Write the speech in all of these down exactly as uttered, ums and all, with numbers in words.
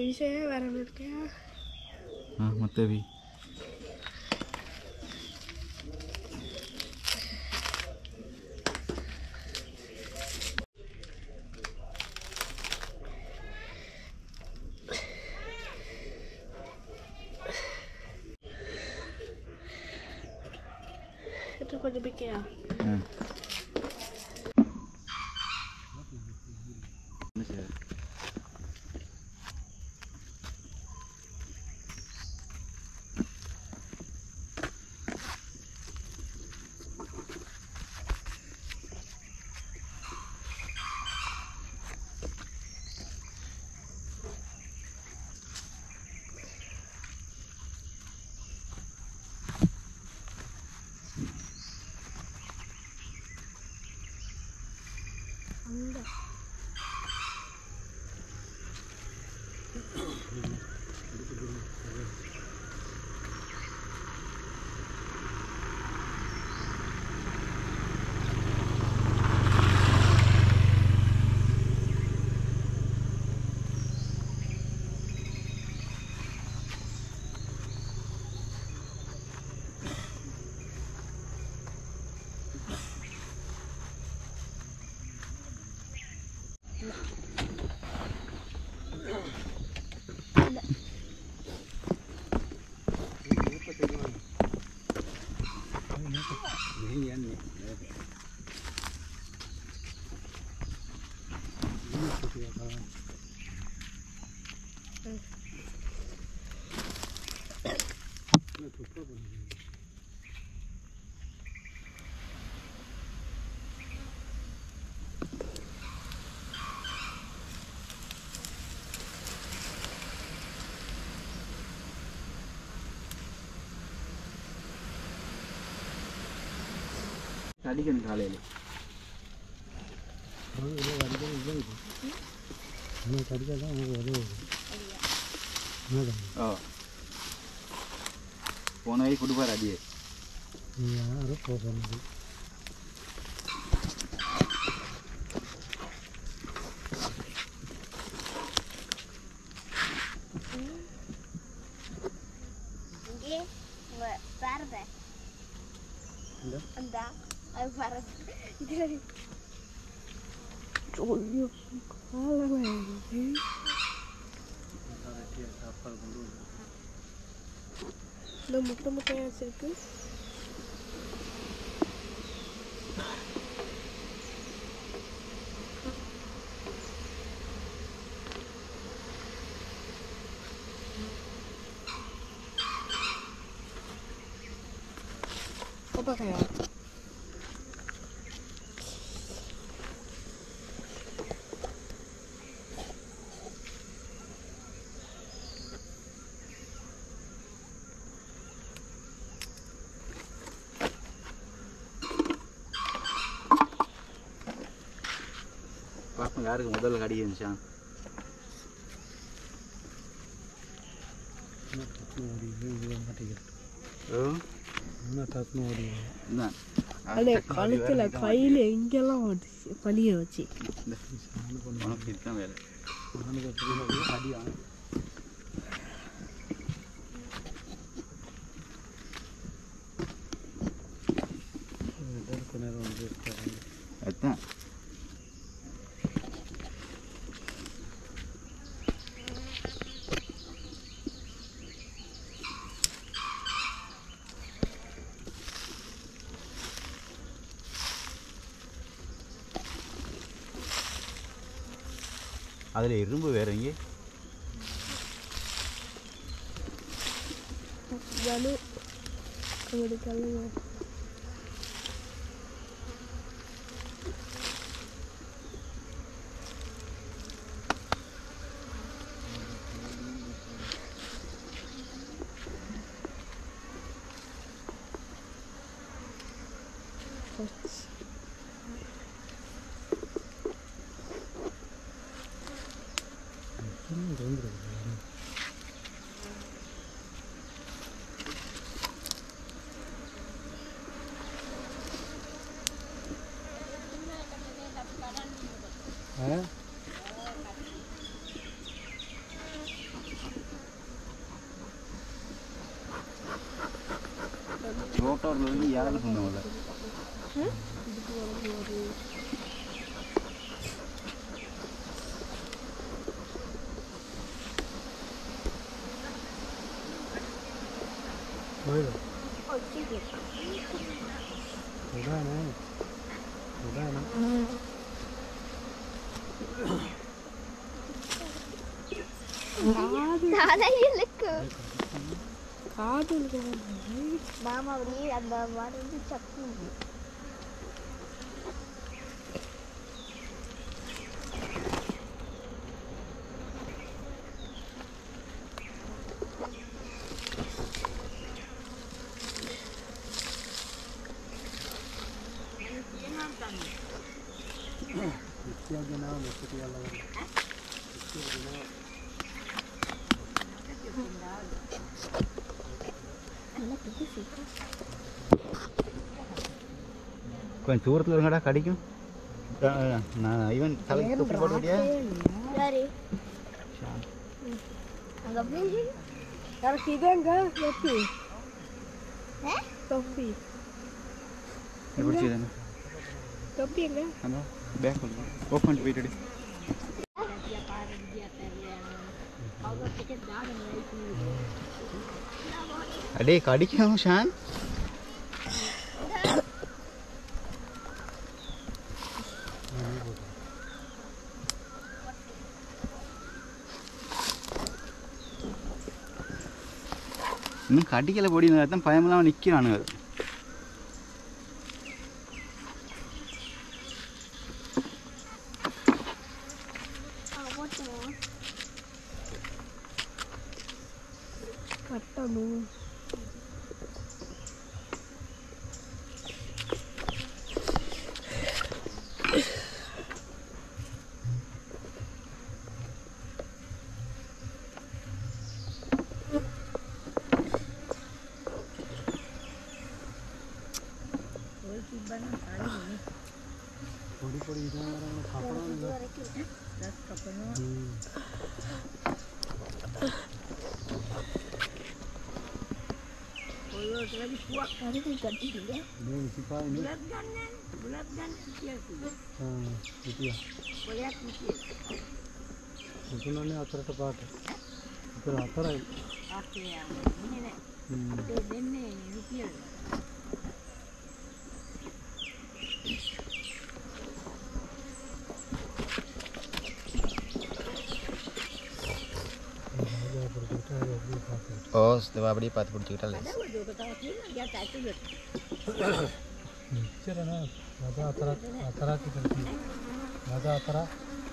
Saya warnanya. Ah, mata bi. Itu kau lebih kaya. Hmm. Enggak. Tadi kan kali ini. Oh, ini tadi kan ini. Ini tadi kan mau ada. Iya. Oh. Pono ini kudu para dia. Iya, harus poson itu. Ini enggak parah. Enggak. Enggak. Ayo parah. Oh iya, kalah lagi. Nemu-nemu kayak sirkus. Apa kayak? Pak யாருக்கு முதல்ல கடி இருந்துச்சான் அலே கழுத்துல கையில எங்கெல்லாம் பனிய வச்சு வேலை அதுதான் அதில் இரும்பு வேற எங்கே lalu kemudian kalau தஞ்சாவூர்ல இருந்து யாரும் சொன்னவங்க மாமா அப்படியே அந்த மருந்து சப்பு கொஞ்சம் தூரத்தில் இருங்கடா கடிக்கும் நான் இவன் தலைக்கு தொப்பி போட்டு விட்டியா யாரு அங்க போய் யாருக்கு இதேங்க தொப்பி தொப்பி எப்படி செய்தாங்க தொப்பி எங்க அந்த பேக் கொண்டு ஓப்பன் பண்ணிட்டு போயிட்டு அடே கடிக்கும் ஷான் இன்னும் கடிக்கலை பொடினா தான் பயமெல்லாம் நிற்கிறானுங்க கட்டணும் பொடி பொடி இதான் கப்படம் itu acara tepat itu acara oh setelah abadi pat பிடிச்சிட்டா சரிண்ணா அதான் அத்தரா அத்தராக்கு கிடைக்கும் அதான் அத்தரா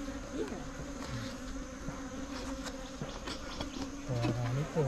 அனைத்து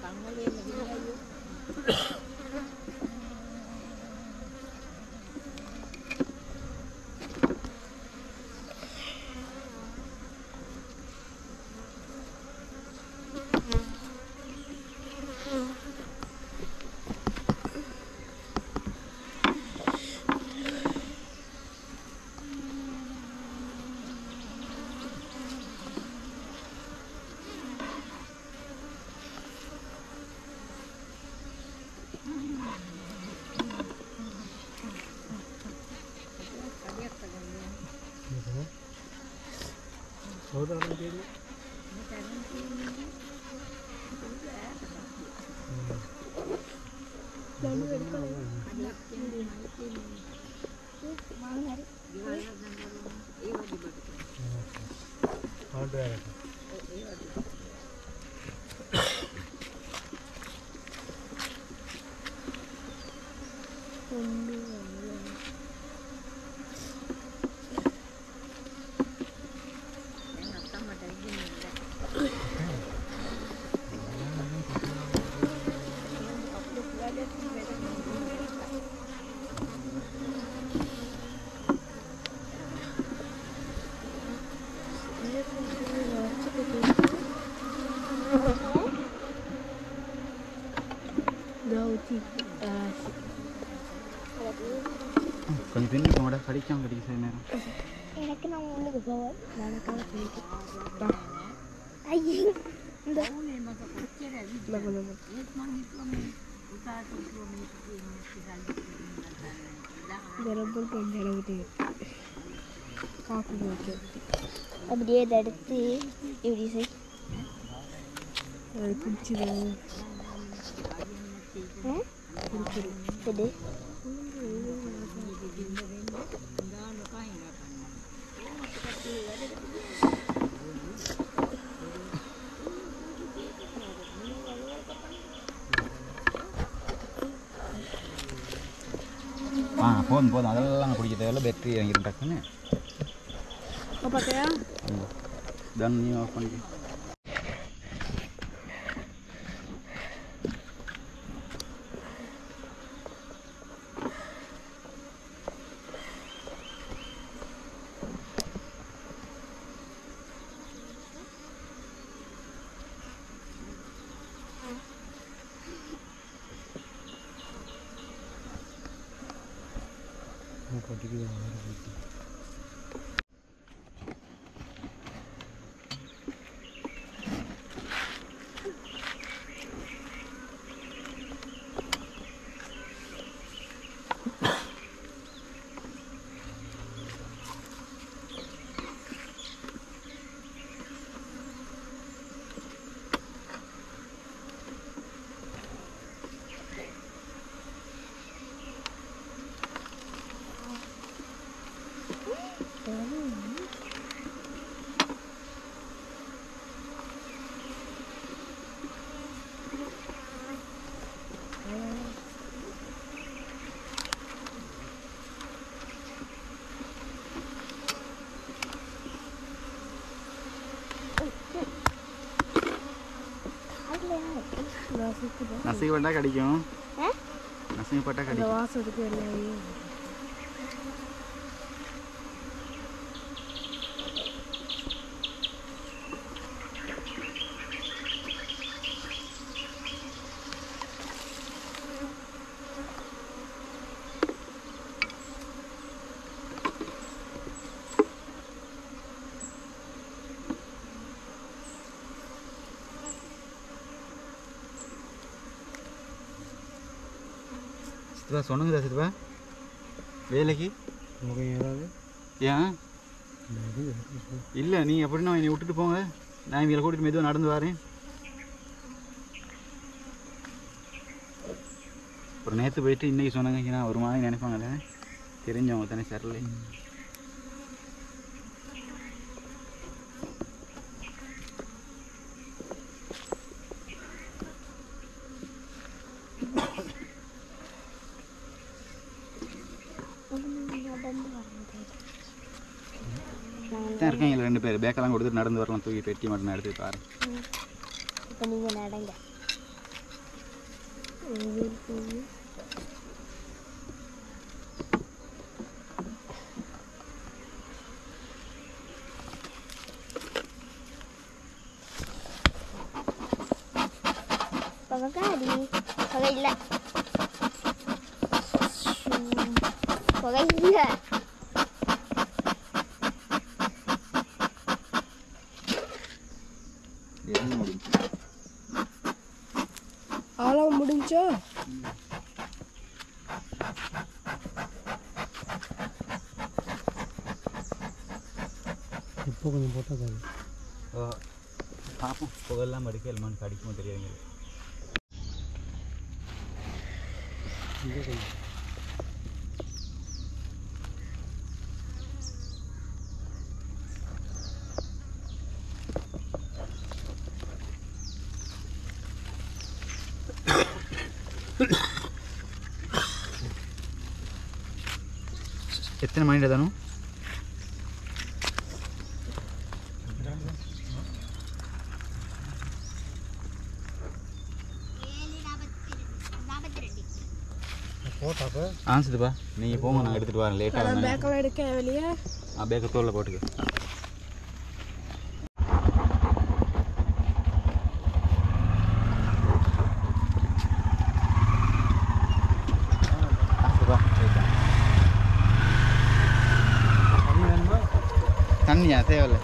கொஞ்சம் பின்னி போங்கடா கடிக்காம கடிக்க சில நேரம் எனக்கு நான் உள்ளுக்கு போவேன் நடக்காம சொல்லிட்டு ஐயோ இந்த ரப்பர் கொஞ்சம் அளவுட்டு காஃபி போட்டு அப்படியே இதை எடுத்து இப்படி செய். அது குடிச்சிடும். குடிச்சிடும். எது ஆ போதும் போதும் அதெல்லாம் குடிக்க தேவையில்ல. பேட்டரி இறங்கிடும் டக்குன்னு. பார்த்தியா தன் நீ ஆஃப் பண்ணிக்க. நசுக்கி பட்டா கடிக்கும். நசுக்கி பட்டா கடிக்கும். வாசம் இருக்கு எல்லாமே. சித்துவா சொன்னதா சித்துவா வேலைக்கு ஏதாவது ஏன் இல்லை நீங்கள் எப்படின்னா என்னை விட்டுட்டு போங்க, நான் இவங்களை கூட்டிகிட்டு மெதுவாக நடந்து வரேன். ஒரு நேற்று போயிட்டு இன்றைக்கி சொன்னாங்கன்னா ஒரு மாதிரி நினைப்பாங்கல்ல, தெரிஞ்சவங்க தானே சரலை. தான் இருக்காங்க ரெண்டு பேர், பேக்கெல்லாம் கொடுத்துட்டு நடந்து வரலாம், தூக்கி பெட்டி மட்டும் எடுத்து பாரு. இப்போ நீங்கள் நடங்க. புகைக்காடி புகை இல்லை, புகை இல்லை. ஆழம் முடிஞ்சா இப்போ கொஞ்சம் போட்டால் காது பார்ப்போம், புகெல்லாம் மடிக்க எல்லாம் கடிக்குமோ தெரியாதுங்க. எத்தனை மணி தானும் போட்டாப்ப ஆன்சதுப்பா, நீங்கள் போங்க, நான் எடுத்துகிட்டு வரேன். லேட்டாக பேக்கெல்லாம் எடுக்க வெளியே ஆ பேக்கை தோலில் போட்டுக்க. தண்ணியா தேவையில்லை.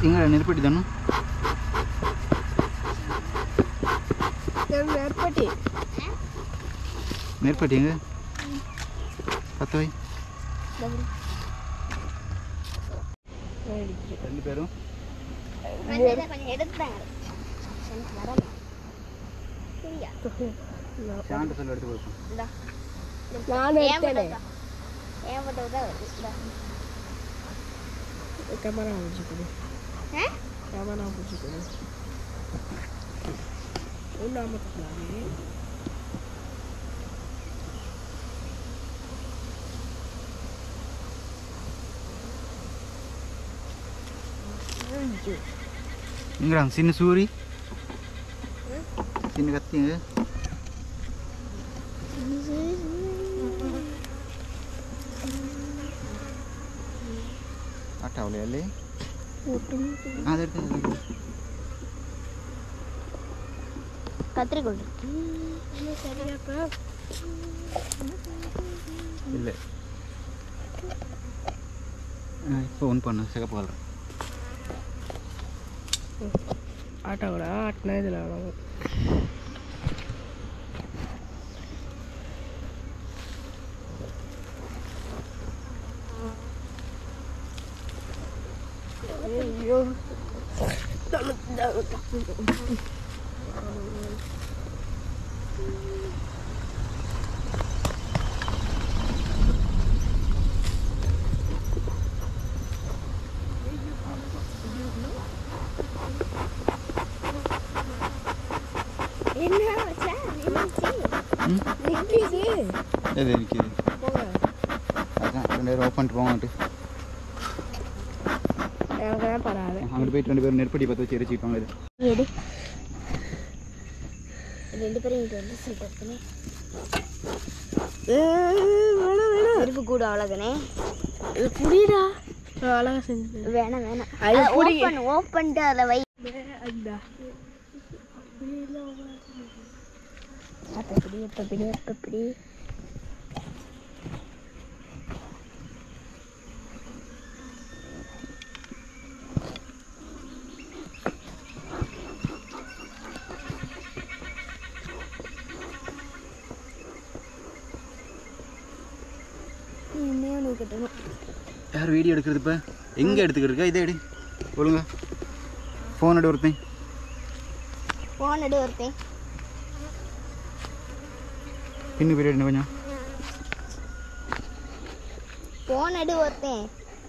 எங்கே நெருப்பட்டி தானே நெற்பட்டி நெருப்பட்டி எங்கே பத்து வை ரெண்டு பேரும் கொஞ்சம் எடுத்துட்டாங்க வரல சரியா சாண்டு சொல்லி எடுத்து கொடுப்போம் நான் எடுத்தேன் ஏன் போட்டோ தான் வருது கேமரா பிடிச்சிக்கணும் கேமரா பிடிச்சிக்கணும் ஒன்றாம கட்டலாமே எங்கடா சின்ன சூரி சின்ன கத்திங்க ஆட்டாவில் அல்லே அதை எடுத்து கத்திரிக்கோள் சரியாப்பா இல்லை இப்போ ஒன் பண்ண சிகப்பு கலர் ஆட்டோட ஆட்டினா இதில் அவ்வளோ ஐயோ என்ன வச்சா நிற்கிது எது இருக்குது போங்க அதான் ரெண்டு பேரும் ஓப்பன் பண்ணிட்டு போவான்ட்டு எனக்கு தான் பரவாயில்ல அங்கிட்டு போயிட்டு ரெண்டு பேரும் நெருப்படி பற்ற வச்சு எரிச்சிப்பாங்க இது எடு ரெண்டு பேரும் இங்கே வந்து சீட்டு வேணாம் வேணாம் நெருப்பு கூட அவ்வளோதானே இது புரியுதா அழகா செஞ்சு வேணாம் வேணாம் அது புடி- ஓப்பன் ஓப்பன்ட்டு அதில் வை அந்த அப்போ இப்படி இப்போ இப்படி இப்போ இப்படி இன்னும் ஒன்று கட்டணும் யார் வீடியோ எடுக்கிறது இப்போ எங்கே எடுத்துக்கிட்டு இருக்கா இதே எடு ஒழுங்க ஃபோன் எடு ஒருத்தன் ஃபோன் எடு ஒருத்தன் பின்னு போய்ட்டு எடுங்க கொஞ்சம் ஃபோன் எடு ஒருத்தன்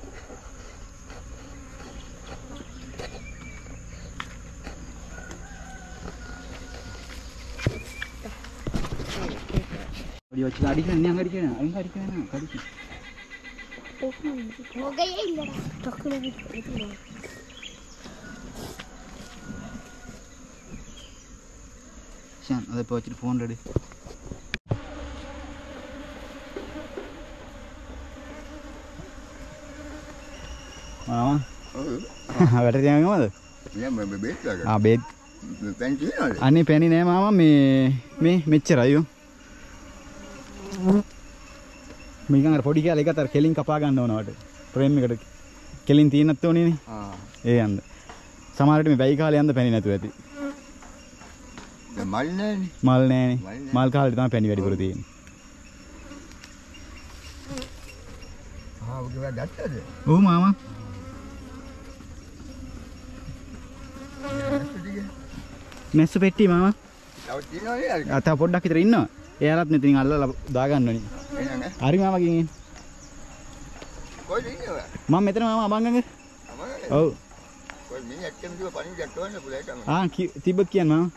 அப்படி வச்சு அடிக்கணும் நீ அங்கே அடிக்கணும் அங்கே அடிக்கணும் கடிக்கும் முகையே இல்லைடா டக்குனு எடுத்துக்கலாம் ஷான் அதை இப்போ வச்சுட்டு ஃபோன் எடு ආ වැඩ තියනගමද ආ බේත් අනේ පැණි නෑ මාමා මේ මේ මෙච්චර අයියෝ මේකන් අර පොඩි කාලේ එකත් අර කෙලින් කපා ගන්න ඕනවට ෆ්‍රේම් එකට කෙලින් තියෙන්නත් ඕනේනේ ආ ඒ යන්න සමහර විට මේ වැයි කාලේ යන්න පැණි නැතුව ඇති මල් නෑනේ මල් නෑනේ මල් කාලේ තමයි පැණි වැඩිපුර තියෙන්නේ ආ ඔක ගත්තද ඔව් මාමා මෙස්ස පෙට්ටි මාමා තව තියෙනවනේ අර අත පොඩ්ඩක් විතර ඉන්නවා එයාලත් මෙතනින් අල්ලලා දාගන්න ඕනි එහෙනම් හරි මාමා ගිහින් කොහෙද ඉන්නේ මම මෙතන මාමා අබංගඟ අමරේ ඔව් කොයි මිනිහ ඇත්තම කිව්ව පණිවිඩ යටවන්න පුළුවන් තමයි ආ තිබ්බ කියන්න මාමා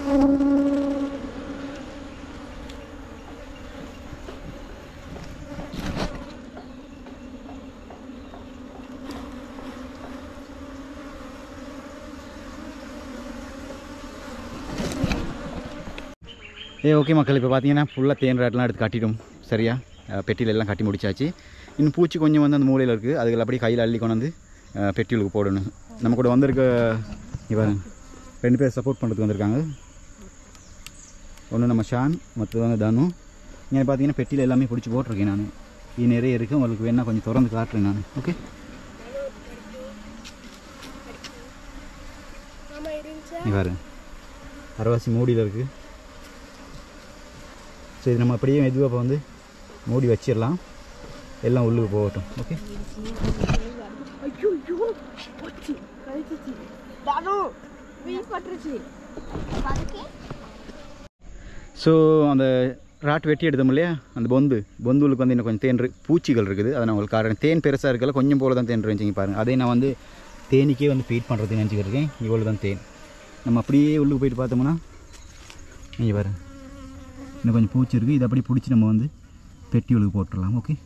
ஏ ஓகே மக்கள், இப்போ பார்த்தீங்கன்னா ஃபுல்லாக தேன் ராட்லாம் எடுத்து கட்டிட்டோம். சரியா, பெட்டியில் எல்லாம் கட்டி முடிச்சாச்சு. இன்னும் பூச்சி கொஞ்சம் வந்து அந்த மூலையில் இருக்குது. அதுக்கு அப்படியே கையில் அள்ளி கொண்டு வந்து பெட்டிகளுக்கு போடணும். நம்ம கூட வந்திருக்க இவன் ரெண்டு பேர் சப்போர்ட் பண்ணுறதுக்கு வந்திருக்காங்க. ஒன்று நம்ம ஷான், மற்றது வந்து தனு. இங்கே பார்த்தீங்கன்னா பெட்டியில் எல்லாமே பிடிச்சி போட்டிருக்கேன் நான். இது நிறைய இருக்குது, உங்களுக்கு வேணால் கொஞ்சம் திறந்து காட்டுறேன் நான். ஓகே, பாரு அரவாசி மூடியில் இருக்குது. ஸோ இது நம்ம அப்படியே மெதுவாக இப்போ வந்து மூடி வச்சிடலாம், எல்லாம் உள்ளுக்கு போகட்டும். ஓகே, ஸோ அந்த ராட் வெட்டி எடுத்தோம் இல்லையா, அந்த பொந்து பொந்துளுக்கு வந்து இன்னும் கொஞ்சம் தேன் பூச்சிகள் இருக்குது. அதை நான் உங்களுக்கு காரணம் தேன் பெருசாக இருக்கல, கொஞ்சம் போல தான் தேன் இருந்துச்சிங்க பாருங்கள். அதே நான் வந்து தேனிக்கே வந்து ஃபீட் பண்ணுறதுன்னு நினச்சிக்கிட்டு இருக்கேன். இவ்வளோ தான் தேன். நம்ம அப்படியே உள்ளுக்கு போயிட்டு பார்த்தோம்னா நீங்கள் பாருங்கள் இன்னும் கொஞ்சம் பூச்சி இருக்குது. இதை அப்படியே பிடிச்சி நம்ம வந்து பெட்டி உள்ளுக்கு போட்டுடலாம். ஓகே,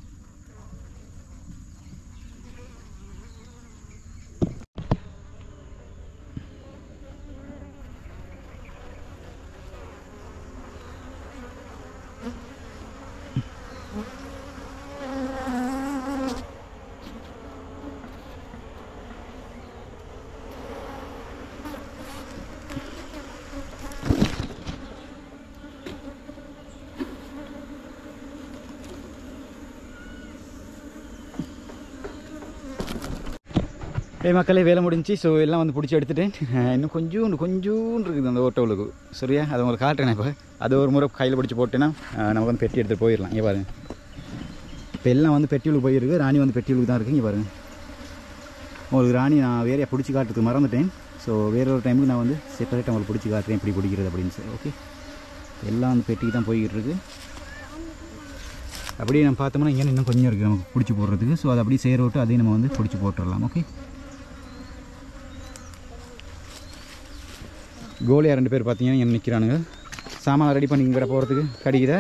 ஏ மக்களே, வேலை முடிஞ்சு. ஸோ எல்லாம் வந்து பிடிச்சி எடுத்துட்டேன். இன்னும் கொஞ்சம் கொஞ்சம் இருக்குது அந்த ஓட்டோவுக்கு. சரியா, அதை உங்களுக்கு காட்டுறேன். இப்போ அது ஒரு முறை கையில் பிடிச்சி போட்டேன்னா நம்ம வந்து பெட்டி எடுத்துகிட்டு போயிடலாம். இங்கே பாருங்கள், இப்போ எல்லாம் வந்து பெட்டியுளுக்கு போயிருக்கு. ராணி வந்து பெட்டியுளுக்கு தான் இருக்குது. இங்கே பாருங்கள், உங்களுக்கு ராணி நான் வேறையாக பிடிச்சி காட்டுறதுக்கு மறந்துட்டேன். ஸோ வேற ஒரு டைமுக்கு நான் வந்து செப்பரேட்டாக உங்களுக்கு பிடிச்சி காட்டுறேன் எப்படி பிடிக்கிறது அப்படின்னு சொல்லி. ஓகே, எல்லாம் வந்து பெட்டிக்கு தான் போய்கிட்டு இருக்குது. அப்படியே நம்ம பார்த்தோம்னா இங்கே இன்னும் கொஞ்சம் இருக்குது நமக்கு பிடிச்சி போடுறதுக்கு. ஸோ அதை அப்படியே சேர விட்டு அதையும் நம்ம வந்து பிடிச்சி போட்டுடலாம். ஓகே, கோலியாக ரெண்டு பேர் பார்த்தீங்கன்னா என்ன நிற்கிறானுங்க. சாமான் ரெடி பண்ணி இங்கே போகிறதுக்கு கிடைக்குதா?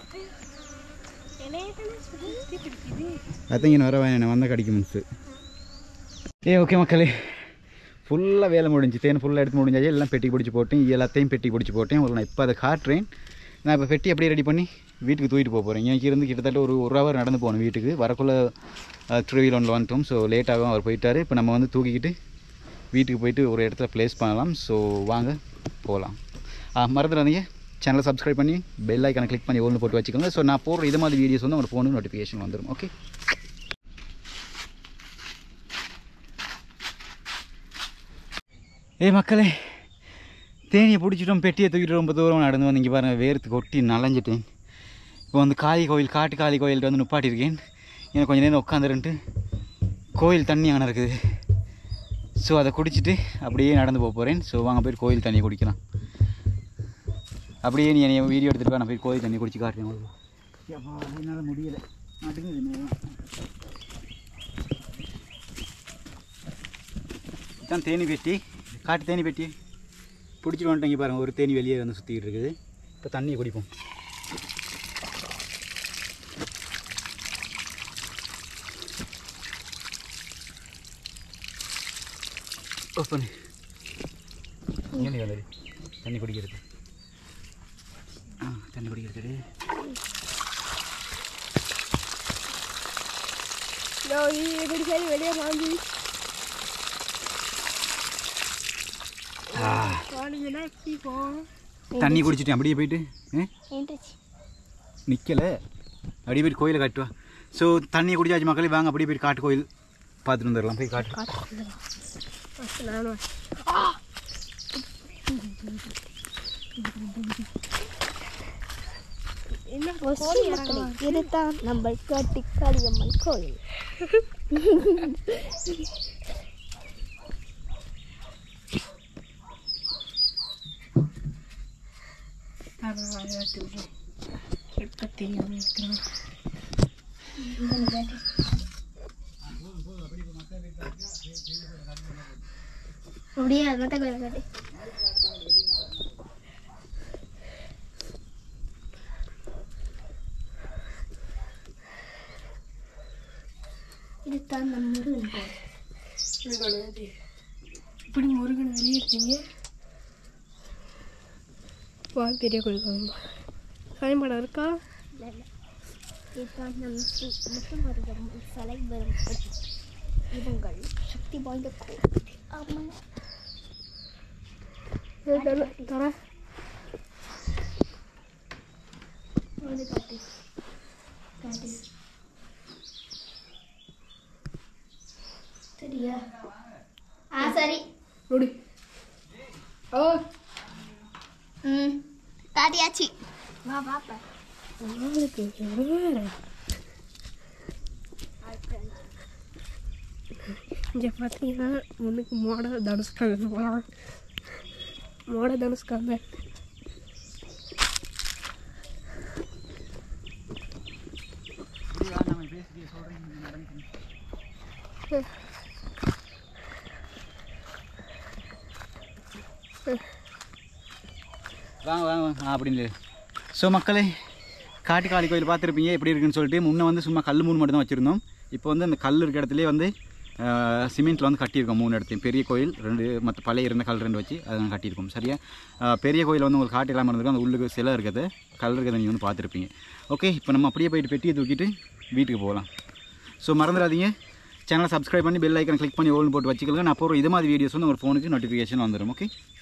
அதான் இங்கே வர வேணும், வந்தால் கிடைக்கும்னு. ஏ ஓகே மக்களே, ஃபுல்லாக வேலை முடிஞ்சு. தேன் ஃபுல்லாக எடுத்து முடிஞ்சாச்சு. எல்லாம் பெட்டி பிடிச்சி போட்டேன். எல்லாத்தையும் பெட்டி பிடிச்சி போட்டேன். உங்களுக்கு நான் இப்போ அதை காட்டுறேன். நான் இப்போ பெட்டி அப்படியே ரெடி பண்ணி வீட்டுக்கு தூக்கிட்டு போக போகிறேன். இங்கே இருந்து கிட்டத்தட்ட ஒரு ஒரு ஹவர் நடந்து போகணும் வீட்டுக்கு. வரக்குள்ளே ட்ரிவில் ஒன்றில் வந்துட்டோம். ஸோ லேட்டாகவும் அவர் போயிட்டார். இப்போ நம்ம வந்து தூக்கிக்கிட்டு வீட்டுக்கு போயிட்டு ஒரு இடத்துல ப்ளேஸ் பண்ணலாம். ஸோ வாங்க போகலாம். மறந்துடாதீங்க, சேனலை சப்ஸ்கிரைப் பண்ணி பெல் ஐக்கானை கிளிக் பண்ணி ஒன்று போட்டு வச்சுக்கோங்க. ஸோ நான் போடுற இது மாதிரி வீடியோஸ் வந்து உங்கள் ஃபோனுக்கு நோட்டிஃபிகேஷன் வந்துடும். ஓகே, ஏ மக்களே, தேனியை பிடிச்சிட்டோம். பெட்டியை தூக்கிட்டு ரொம்ப தூரம் நடந்து வந்து இங்கே பாருங்கள், வேர்த்து கொட்டி நனைஞ்சிட்டேன். இப்போ வந்து காளி கோயில், காட்டு காளி கோயில்கிட்ட வந்து நிப்பாட்டியிருக்கேன். எனக்கு கொஞ்சம் நேரம் உட்காந்துருன்ட்டு கோயில் தண்ணி அங்கே இருக்குது. ஸோ அதை குடிச்சிட்டு அப்படியே நடந்து போக போகிறேன். ஸோ வாங்க போய் கோயில் தண்ணியை குடிக்கலாம். அப்படியே நீ என்னை வீடியோ எடுத்துகிட்டு நான் போய் கோயில் தண்ணி குடிச்சு காட்டுறேன். என்னால் முடியலை, மாட்டேங்குது. இதுதான் தேனி பெட்டி, காட்டு தேனி பெட்டி பிடிச்சிட்டு வந்துட்டேங்க பாருங்கள். ஒரு தேனி வெளியே வந்து சுற்றிக்கிட்டு இருக்குது. இப்போ தண்ணியை குடிப்போம். ஓப்பன் இங்கே வந்து தண்ணி குடிக்கிறது. ஆ தண்ணி குடிக்கிறது. வெளியே வாங்கி தண்ணி குடிச்சிட்டேன். அப்படியே போயிட்டு நிற்கலை, அப்படியே போயிட்டு கோயிலை காட்டுவா. ஸோ தண்ணியை குடிச்சாச்சு மக்களே. வாங்க அப்படியே போயிட்டு காட்டு கோயில் பார்த்துட்டு வந்துடலாம். போய் காட்டு. இதுதான் நம்ம காட்டு காளியம்மன் கோயில். அப்படியே மற்ற கோயிலை காட்டு. இதுதான் நம்ம முருகன் கோயில். இப்படி முருகன் வெளியே இருக்கீங்க. வா பெரிய கோயில் சாயம்படம் இருக்கா? இல்லை இல்லை, இதுதான் நம் முத்துமாரியம் சிலை வரும் இவங்கள் சக்தி வாய்ந்த கோயில். ஆமாம் தர வந்து காட்டு காட்டு சரியா? ஆ சரி நோடி. ஓ ம் காட்டியாச்சு. வா பாப்பா. நாளைக்கு வேறு இங்கே பார்த்தீங்கன்னா உனக்கு மோட தனுஷ்காங்க போகலாம். மோட தனுஷ்காங்க வாங்க வாங்க வாங்க அப்படின்னு. ஸோ மக்களே, காட்டுக்காளி கோயில் பார்த்துருப்பீங்க எப்படி இருக்குன்னு சொல்லிட்டு. முன்னே வந்து சும்மா கல் மூணு மட்டும் தான் வச்சுருந்தோம். இப்போ வந்து அந்த கல் இருக்க இடத்துலேயே வந்து சிமெண்ட்டில் வந்து கட்டியிருக்கோம் மூணு இடத்தையும். பெரிய கோயில் ரெண்டு, மற்ற பழைய இருந்த கல் ரெண்டு வச்சு அதை நாங்கள் கட்டியிருக்கோம். சரியா? பெரிய கோயில் வந்து உங்களுக்கு காட்டிக்கலாம் இருந்திருக்கும். அந்த உள்ளுக்கு சிலை இருக்கிறது, கல் இருக்கிறத நீங்கள் வந்து பார்த்துருப்பீங்க. ஓகே, இப்போ நம்ம அப்படியே போயிட்டு பெட்டியை தூக்கிட்டு வீட்டுக்கு போகலாம். ஸோ மறந்துடாதீங்க, சேனலை சப்ஸ்கிரைப் பண்ணி பெல் ஐக்கனை கிளிக் பண்ணி ஓல்னு போட்டு வச்சுக்கலாம். நான் போகிற இது மாதிரி வீடியோஸ் வந்து உங்கள் ஃபோனுக்கு நோட்டிஃபிகேஷன் வந்துடும். ஓகே.